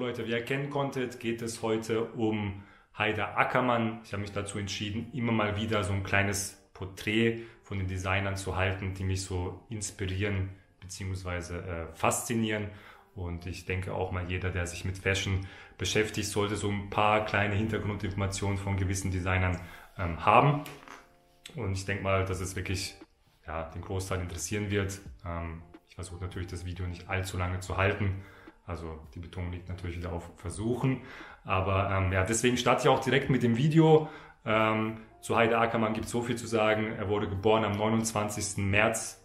Leute, wie ihr erkennen konntet, geht es heute um Haider Ackermann. Ich habe mich dazu entschieden, immer mal wieder so ein kleines Porträt von den Designern zu halten, die mich so inspirieren bzw. faszinieren. Und ich denke auch mal, jeder, der sich mit Fashion beschäftigt, sollte so ein paar kleine Hintergrundinformationen von gewissen Designern haben. Und ich denke mal, dass es wirklich den Großteil interessieren wird. Ich versuche natürlich, das Video nicht allzu lange zu halten. Also die Betonung liegt natürlich wieder auf Versuchen. Aber deswegen starte ich auch direkt mit dem Video. Zu Haider Ackermann gibt es so viel zu sagen. Er wurde geboren am 29. März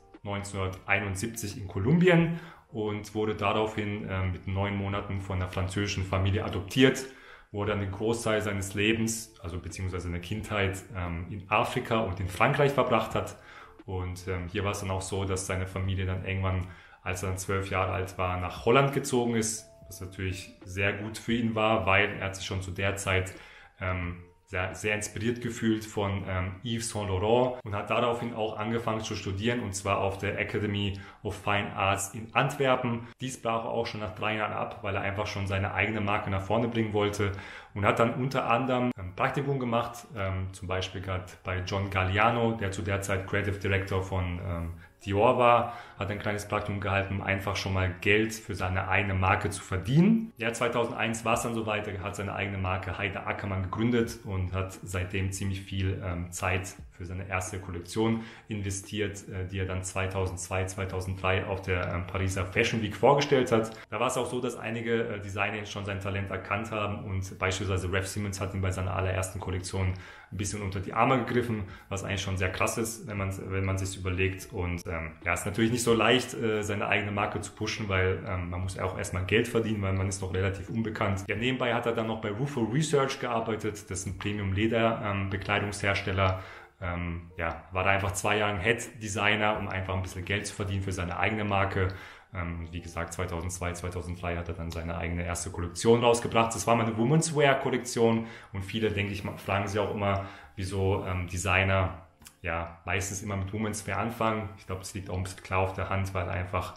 1971 in Kolumbien und wurde daraufhin mit 9 Monaten von einer französischen Familie adoptiert, wo er dann den Großteil seines Lebens, also beziehungsweise seiner Kindheit, in Afrika und in Frankreich verbracht hat. Und hier war es dann auch so, dass seine Familie dann irgendwann, als er dann 12 Jahre alt war, nach Holland gezogen ist, was natürlich sehr gut für ihn war, weil er hat sich schon zu der Zeit sehr inspiriert gefühlt von Yves Saint Laurent und hat daraufhin auch angefangen zu studieren, und zwar auf der Academy of Fine Arts in Antwerpen. Dies brach er auch schon nach 3 Jahren ab, weil er einfach schon seine eigene Marke nach vorne bringen wollte, und hat dann unter anderem ein Praktikum gemacht, zum Beispiel gerade bei John Galliano, der zu der Zeit Creative Director von Dior war, hat ein kleines Praktikum gehalten, um einfach schon mal Geld für seine eigene Marke zu verdienen. Ja, 2001 war es dann soweit, er hat seine eigene Marke Haider Ackermann gegründet und hat seitdem ziemlich viel Zeit für seine erste Kollektion investiert, die er dann 2002, 2003 auf der Pariser Fashion Week vorgestellt hat. Da war es auch so, dass einige Designer schon sein Talent erkannt haben, und beispielsweise Raf Simons hat ihm bei seiner allerersten Kollektion ein bisschen unter die Arme gegriffen, was eigentlich schon sehr krass ist, wenn man sich überlegt. Und ist natürlich nicht so leicht, seine eigene Marke zu pushen, weil man muss auch erstmal Geld verdienen, weil man ist noch relativ unbekannt. Ja, nebenbei hat er dann noch bei Rufo Research gearbeitet, das ist ein Premium-Leder-Bekleidungshersteller. War da einfach 2 Jahre Head-Designer, um einfach ein bisschen Geld zu verdienen für seine eigene Marke. Wie gesagt, 2002, 2003 hat er dann seine eigene erste Kollektion rausgebracht. Das war mal eine Women's Wear Kollektion, und viele, denke ich, fragen sich auch immer, wieso Designer meistens immer mit Women's Wear anfangen. Ich glaube, es liegt auch ein bisschen klar auf der Hand, weil einfach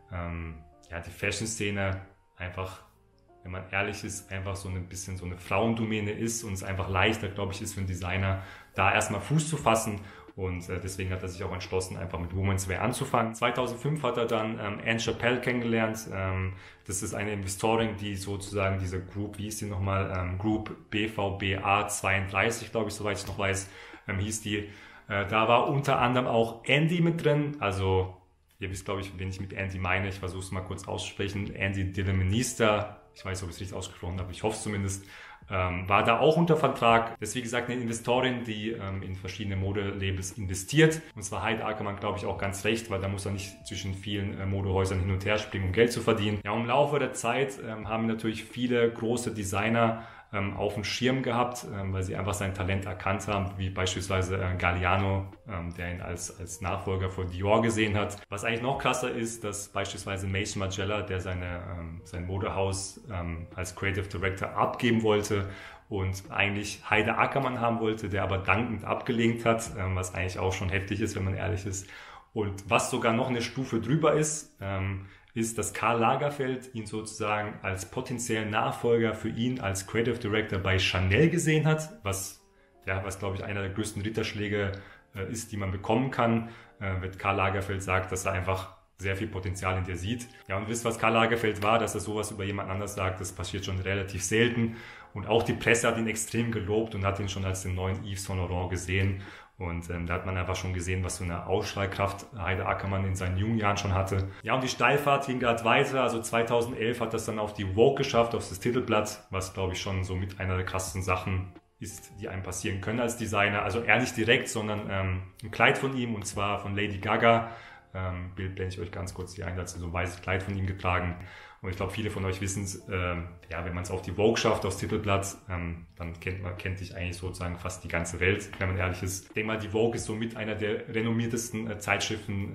die Fashion-Szene einfach, wenn man ehrlich ist, einfach so ein bisschen so eine Frauendomäne ist, und es einfach leichter, glaube ich, ist für einen Designer, da erstmal Fuß zu fassen. Und deswegen hat er sich auch entschlossen, einfach mit Women's Wear anzufangen. 2005 hat er dann Anne Chappell kennengelernt. Das ist eine Investorin, die sozusagen diese Group, wie hieß die nochmal? Group BVBA 32, glaube ich, soweit ich noch weiß, hieß die. Da war unter anderem auch Andy mit drin. Also ihr wisst, glaube ich, wen ich mit Andy meine. Ich versuche es mal kurz auszusprechen. Andy Dilleminister. Ich weiß nicht, ob ich es richtig ausgesprochen habe. Ich hoffe es zumindest. War da auch unter Vertrag. Das ist, wie gesagt, eine Investorin, die in verschiedene Modelabels investiert. Und zwar Haider Ackermann, glaube ich, auch ganz recht, weil da muss er nicht zwischen vielen Modehäusern hin und her springen, um Geld zu verdienen. Ja, im Laufe der Zeit haben natürlich viele große Designer auf dem Schirm gehabt, weil sie einfach sein Talent erkannt haben, wie beispielsweise Galliano, der ihn als Nachfolger von Dior gesehen hat. Was eigentlich noch krasser ist, dass beispielsweise Maison Margiela, der sein Modehaus als Creative Director abgeben wollte und eigentlich Haider Ackermann haben wollte, der aber dankend abgelehnt hat, was eigentlich auch schon heftig ist, wenn man ehrlich ist. Und was sogar noch eine Stufe drüber ist, dass Karl Lagerfeld ihn sozusagen als potenziellen Nachfolger für ihn als Creative Director bei Chanel gesehen hat, was glaube ich einer der größten Ritterschläge ist, die man bekommen kann, wenn Karl Lagerfeld sagt, dass er einfach sehr viel Potenzial in dir sieht. Ja, und wisst, was Karl Lagerfeld war, dass er sowas über jemand anders sagt, das passiert schon relativ selten. Und auch die Presse hat ihn extrem gelobt und hat ihn schon als den neuen Yves Saint Laurent gesehen. Und da hat man einfach schon gesehen, was für eine Ausstrahlkraft Haider Ackermann in seinen jungen Jahren schon hatte. Ja, und die Steilfahrt ging gerade weiter. Also 2011 hat das dann auf die Vogue geschafft, auf das Titelblatt, was, glaube ich, schon so mit einer der krassesten Sachen ist, die einem passieren können als Designer. Also er nicht direkt, sondern ein Kleid von ihm, und zwar von Lady Gaga. Bild blende ich euch ganz kurz hier ein, da hat sie so ein weißes Kleid von ihm getragen. Und ich glaube, viele von euch wissen es, wenn man es auf die Vogue schafft, aufs Titelblatt, dann kennt dich eigentlich sozusagen fast die ganze Welt, wenn man ehrlich ist. Ich denke mal, die Vogue ist somit einer der renommiertesten Zeitschriften,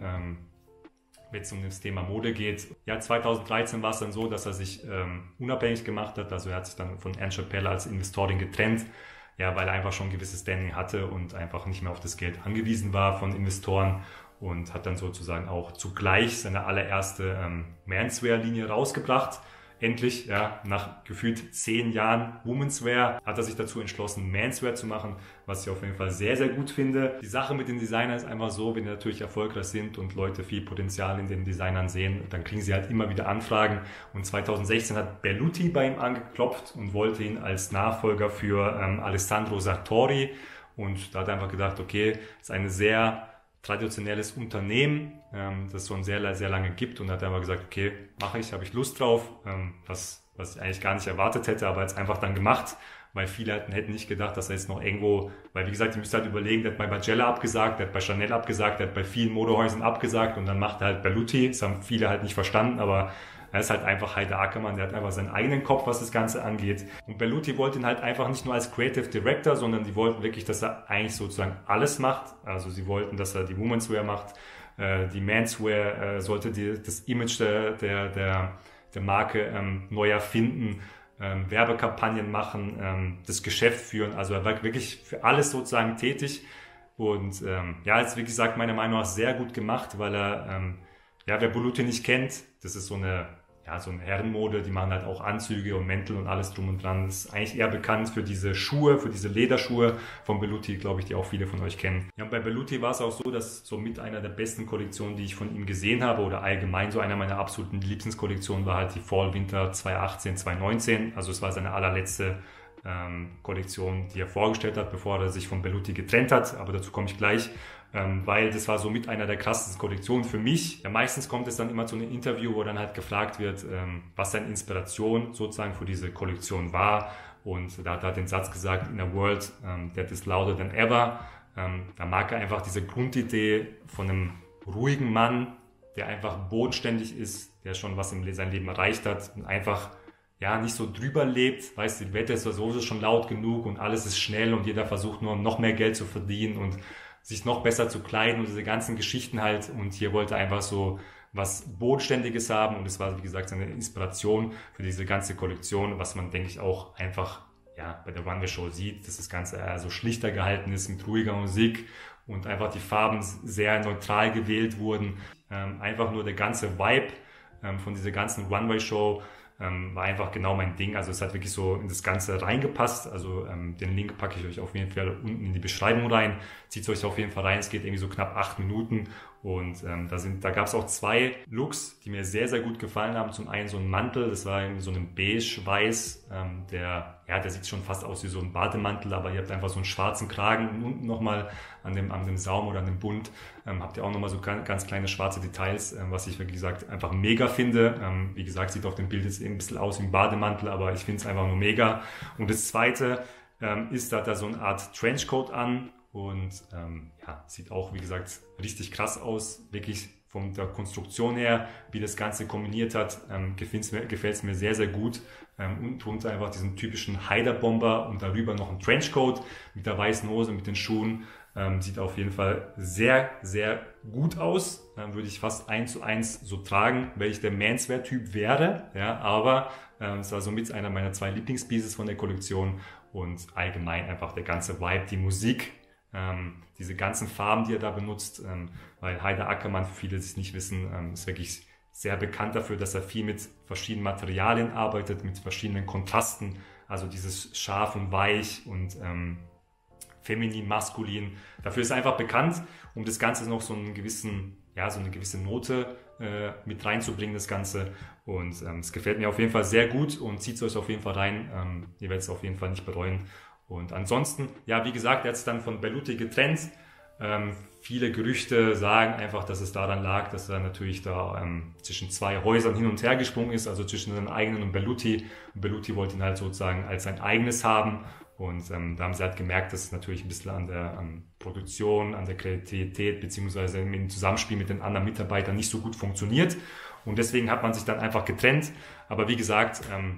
wenn es um das Thema Mode geht. Ja, 2013 war es dann so, dass er sich unabhängig gemacht hat. Also er hat sich dann von Anne Chappell als Investorin getrennt, ja, weil er einfach schon ein gewisses Standing hatte und einfach nicht mehr auf das Geld angewiesen war von Investoren. Und hat dann sozusagen auch zugleich seine allererste Menswear-Linie rausgebracht, endlich, ja, nach gefühlt 10 Jahren Womenswear, hat er sich dazu entschlossen, Menswear zu machen, was ich auf jeden Fall sehr, sehr gut finde. Die Sache mit den Designern ist einfach so, wenn die natürlich erfolgreich sind und Leute viel Potenzial in den Designern sehen, dann kriegen sie halt immer wieder Anfragen. Und 2016 hat Berluti bei ihm angeklopft und wollte ihn als Nachfolger für Alessandro Sartori. Und da hat er einfach gedacht, okay, das ist ein sehr traditionelles Unternehmen, das es schon sehr, sehr lange gibt. Und hat einfach gesagt, okay, mache ich, habe ich Lust drauf, was ich eigentlich gar nicht erwartet hätte, aber jetzt einfach dann gemacht, weil viele hätten nicht gedacht, dass er jetzt noch irgendwo, weil wie gesagt, ihr müsst halt überlegen, der hat bei Margiela abgesagt, der hat bei Chanel abgesagt, der hat bei vielen Modehäusern abgesagt und dann macht er halt Berluti. Das haben viele halt nicht verstanden, aber er ist halt einfach Haider Ackermann, der hat einfach seinen eigenen Kopf, was das Ganze angeht. Und Berluti wollte ihn halt einfach nicht nur als Creative Director, sondern die wollten wirklich, dass er eigentlich sozusagen alles macht. Also sie wollten, dass er die Womenswear macht, die Menswear, sollte das Image der Marke neu erfinden, Werbekampagnen machen, das Geschäft führen. Also er war wirklich für alles sozusagen tätig. Und ja, ist wie gesagt meiner Meinung nach sehr gut gemacht, weil er, ja, wer Berluti nicht kennt, das ist so eine Herrenmode, die machen halt auch Anzüge und Mäntel und alles drum und dran. Das ist eigentlich eher bekannt für diese Schuhe, für diese Lederschuhe von Berluti, glaube ich, die auch viele von euch kennen. Ja, und bei Berluti war es auch so, dass so mit einer der besten Kollektionen, die ich von ihm gesehen habe oder allgemein so einer meiner absoluten Lieblingskollektionen war halt die Fall-Winter 2018, 2019. Also es war seine allerletzte Kollektion, die er vorgestellt hat, bevor er sich von Berluti getrennt hat. Aber dazu komme ich gleich. Weil das war so mit einer der krassesten Kollektionen für mich. Ja, meistens kommt es dann immer zu einem Interview, wo dann halt gefragt wird, was seine Inspiration sozusagen für diese Kollektion war. Und da hat er den Satz gesagt, in a world that is louder than ever. Da mag er einfach diese Grundidee von einem ruhigen Mann, der einfach bodenständig ist, der schon was in seinem Leben erreicht hat und einfach ja nicht so drüber lebt. Weißt du, die Welt ist sowieso schon laut genug und alles ist schnell und jeder versucht nur noch mehr Geld zu verdienen und sich noch besser zu kleiden und diese ganzen Geschichten halt. Und hier wollte er einfach so was Bodenständiges haben. Und es war, wie gesagt, seine Inspiration für diese ganze Kollektion, was man, denke ich, auch einfach ja bei der Runway Show sieht, dass das Ganze eher so schlichter gehalten ist mit ruhiger Musik und einfach die Farben sehr neutral gewählt wurden. Einfach nur der ganze Vibe von dieser ganzen Runway Show war einfach genau mein Ding. Also es hat wirklich so in das Ganze reingepasst. Also den Link packe ich euch auf jeden Fall unten in die Beschreibung rein. Zieht es euch auf jeden Fall rein. Es geht irgendwie so knapp 8 Minuten. Und da gab es auch 2 Looks, die mir sehr, sehr gut gefallen haben. Zum einen so ein Mantel, das war irgendwie so ein beige-weiß, der sieht schon fast aus wie so ein Bademantel, aber ihr habt einfach so einen schwarzen Kragen und unten nochmal an dem Saum oder an dem Bund habt ihr auch nochmal so ganz kleine schwarze Details, was ich, wie gesagt, einfach mega finde. Wie gesagt, sieht auf dem Bild jetzt ein bisschen aus wie ein Bademantel, aber ich finde es einfach nur mega. Und das zweite ist, da hat er so eine Art Trenchcoat an und sieht auch, wie gesagt, richtig krass aus, wirklich von der Konstruktion her, wie das Ganze kombiniert hat, gefällt es mir sehr, sehr gut. Unten drunter einfach diesen typischen Haider-Bomber und darüber noch ein Trenchcoat mit der weißen Hose, mit den Schuhen. Sieht auf jeden Fall sehr, sehr gut aus. Würde ich fast 1:1 so tragen, wenn ich der Menswear-Typ wäre. Ja, aber es war somit einer meiner 2 Lieblingspieces von der Kollektion und allgemein einfach der ganze Vibe, die Musik, diese ganzen Farben, die er da benutzt, weil Haider Ackermann, für viele, die es nicht wissen, ist wirklich sehr bekannt dafür, dass er viel mit verschiedenen Materialien arbeitet, mit verschiedenen Kontrasten, also dieses scharf und weich und feminin, maskulin. Dafür ist er einfach bekannt, um das Ganze noch so eine gewisse Note mit reinzubringen, das Ganze. Und es gefällt mir auf jeden Fall sehr gut und zieht es euch auf jeden Fall rein. Ihr werdet es auf jeden Fall nicht bereuen. Und ansonsten, ja, wie gesagt, er hat es dann von Berluti getrennt. Viele Gerüchte sagen einfach, dass es daran lag, dass er natürlich da zwischen 2 Häusern hin und her gesprungen ist, also zwischen seinem eigenen und Berluti. Und Berluti wollte ihn halt sozusagen als sein eigenes haben. Und da haben sie halt gemerkt, dass es natürlich ein bisschen an der Produktion, an der Kreativität beziehungsweise im Zusammenspiel mit den anderen Mitarbeitern nicht so gut funktioniert. Und deswegen hat man sich dann einfach getrennt. Aber wie gesagt,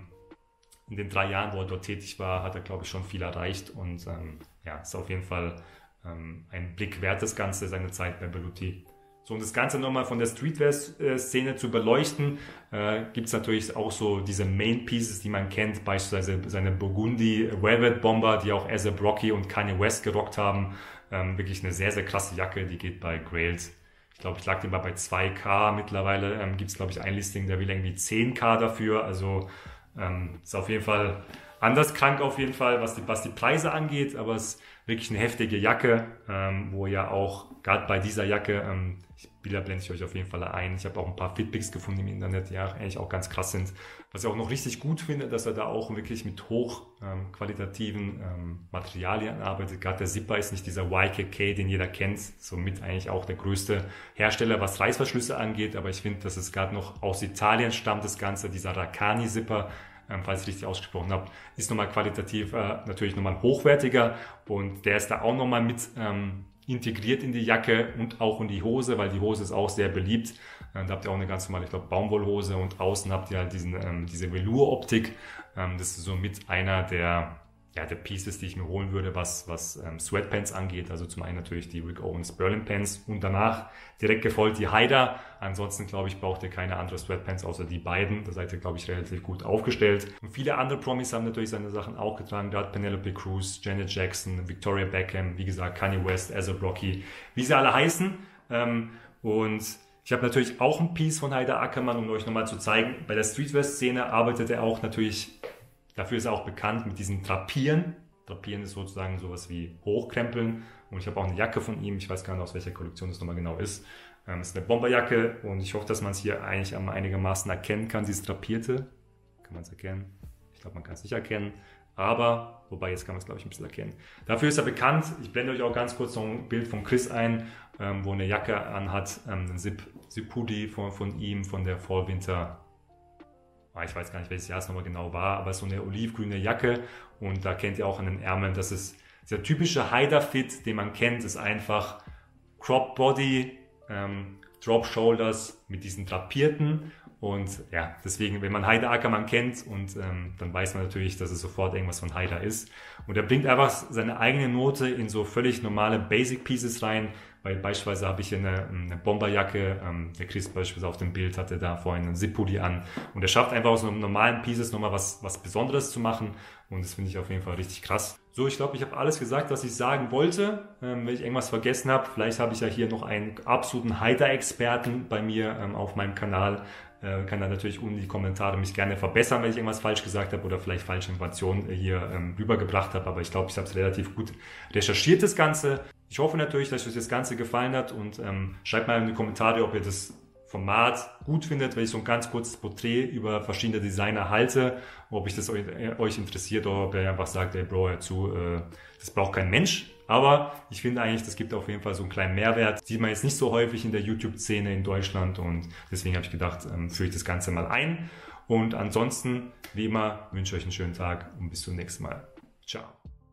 in den 3 Jahren, wo er dort tätig war, hat er, glaube ich, schon viel erreicht. Und ist auf jeden Fall ein Blick wert, das Ganze, seine Zeit bei Berluti. So, um das Ganze nochmal von der Streetwear-Szene zu beleuchten, gibt es natürlich auch so diese Main-Pieces, die man kennt, beispielsweise seine Burgundy Velvet Bomber, die auch A$AP Rocky und Kanye West gerockt haben. Wirklich eine sehr, sehr krasse Jacke, die geht bei Grailed, Ich glaube, ich lag den mal bei 2K. Mittlerweile gibt es, glaube ich, ein Listing, der will irgendwie 10K dafür. Also ist auf jeden Fall anders krank auf jeden Fall, was die Preise angeht. Aber es ist wirklich eine heftige Jacke, wo ja auch, gerade bei dieser Jacke, Bilder blende ich euch auf jeden Fall ein. Ich habe auch ein paar Fitpics gefunden im Internet, die ja eigentlich auch ganz krass sind. Was ich auch noch richtig gut finde, dass er da auch wirklich mit hochqualitativen Materialien arbeitet. Gerade der Zipper ist nicht dieser YKK, den jeder kennt. Somit eigentlich auch der größte Hersteller, was Reißverschlüsse angeht. Aber ich finde, dass es gerade noch aus Italien stammt, das Ganze, dieser Rakani-Zipper. Falls ich richtig ausgesprochen habe, ist nochmal qualitativ natürlich nochmal hochwertiger und der ist da auch nochmal mit integriert in die Jacke und auch in die Hose, weil die Hose ist auch sehr beliebt. Da habt ihr auch eine ganz normale, ich glaube, Baumwollhose und außen habt ihr halt diese Velour-Optik. Das ist somit einer der Pieces, die ich mir holen würde, was Sweatpants angeht. Also zum einen natürlich die Rick Owens Berlin Pants und danach direkt gefolgt die Haider. Ansonsten, glaube ich, braucht ihr keine andere Sweatpants außer die beiden. Da seid ihr, glaube ich, relativ gut aufgestellt. Und viele andere Promis haben natürlich seine Sachen auch getragen. Da hat Penelope Cruz, Janet Jackson, Victoria Beckham, wie gesagt, Kanye West, A$AP Rocky, wie sie alle heißen. Und ich habe natürlich auch ein Piece von Haider Ackermann, um euch nochmal zu zeigen. Bei der Streetwear-Szene arbeitet er auch natürlich. Dafür ist er auch bekannt mit diesem Drapieren. Drapieren ist sozusagen sowas wie Hochkrempeln. Und ich habe auch eine Jacke von ihm. Ich weiß gar nicht, aus welcher Kollektion das nochmal genau ist. Es ist eine Bomberjacke und ich hoffe, dass man es hier eigentlich einigermaßen erkennen kann. Dieses Drapierte. Kann man es erkennen? Ich glaube, man kann es nicht erkennen. Aber, wobei jetzt kann man es, glaube ich, ein bisschen erkennen. Dafür ist er bekannt. Ich blende euch auch ganz kurz noch ein Bild von Chris ein, wo eine Jacke anhat. Ein Zip-Hoodie von ihm, von der Fall-Winter. Ich weiß gar nicht, welches Jahr es nochmal genau war, aber so eine olivgrüne Jacke und da kennt ihr auch an den Ärmeln, das ist dieser typische Haider-Fit, den man kennt, ist einfach Crop Body, Drop Shoulders mit diesen drapierten und ja, deswegen, wenn man Haider Ackermann kennt und dann weiß man natürlich, dass es sofort irgendwas von Haider ist und er bringt einfach seine eigene Note in so völlig normale Basic Pieces rein, weil beispielsweise habe ich hier eine Bomberjacke, der Chris beispielsweise auf dem Bild hatte da vorhin einen Zip-Hoodie an und er schafft einfach aus so einem normalen Pieces nochmal was Besonderes zu machen und das finde ich auf jeden Fall richtig krass. So, ich glaube, ich habe alles gesagt, was ich sagen wollte. Wenn ich irgendwas vergessen habe, vielleicht habe ich ja hier noch einen absoluten Haider-Experten bei mir auf meinem Kanal. Kann dann natürlich unten in die Kommentare mich gerne verbessern, wenn ich irgendwas falsch gesagt habe oder vielleicht falsche Informationen hier rübergebracht habe. Aber ich glaube, ich habe es relativ gut recherchiert, das Ganze. Ich hoffe natürlich, dass euch das Ganze gefallen hat und schreibt mal in die Kommentare, ob ihr das Format gut findet, wenn ich so ein ganz kurzes Porträt über verschiedene Designer halte, ob ich das euch interessiert oder ob ihr einfach sagt, ey Bro, hör zu, das braucht kein Mensch. Aber ich finde eigentlich, das gibt auf jeden Fall so einen kleinen Mehrwert. Sieht man jetzt nicht so häufig in der YouTube-Szene in Deutschland und deswegen habe ich gedacht, führe ich das Ganze mal ein. Und ansonsten, wie immer, wünsche ich euch einen schönen Tag und bis zum nächsten Mal. Ciao.